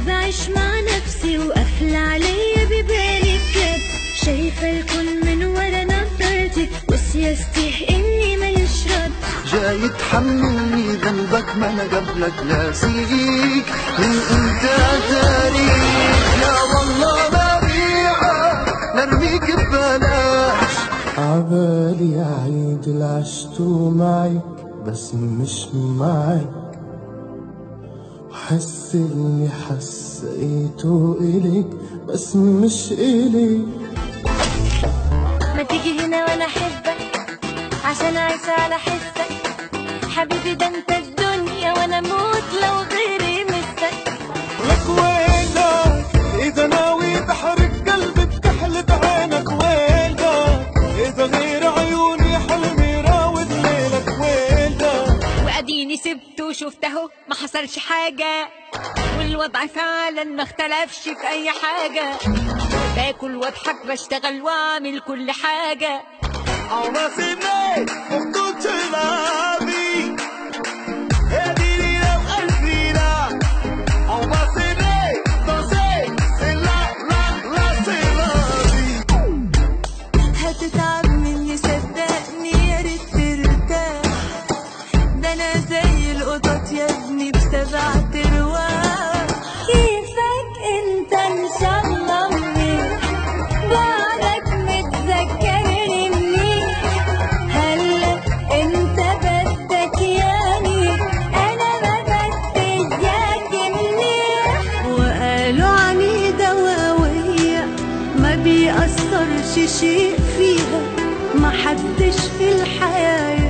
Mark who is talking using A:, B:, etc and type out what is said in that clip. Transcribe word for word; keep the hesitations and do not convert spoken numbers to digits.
A: بعيش مع نفسي وقافلة عليا ببالي بجد، شايفة الكون من ورا نظرتي وسياستي اني ماليش رد.
B: جاي تحملني ذنبك ما انا قبلك ناسيك، من انت تاريخ يا والله ما بيعك نرميك ببلاش.
C: عبالي عيد اللي عشتو معك بس مش معك، وحس اللي حسيته إليك بس مش إليك.
A: ما تيجي هنا وانا احبك عشان اعيش على حسك، حبيبي ده انت الدنيا وانا اموت لو غيري مسك.
C: لك ويلك اذا ناوي تحرق قلبي بكحلة عينك، ويلك اذا غير عيوني حلمي راود ليلك، ويلك.
A: واديني سبته وشفت اهو ما حصلش حاجه، والوضع فعلا ما اختلفش في اي حاجه، باكل واضحك بشتغل واعمل كل حاجه.
C: Ahora sí me escucho la vida, he diría al final. Ahora sí me, no sé, se la la la se la di.
A: هتتعب مني صدقني يا ريت ترتاح، ده انا زي القطط يا ابني بسبع ترواح. كيفك انت ان شاء الله منين، بعدك متذكرني منين، هلا انت بدك ياني انا ما بدي اياك منيح. وقالوا عنيدة وقوية ما بيأثرش شيء فيها، ما حدش في الحياة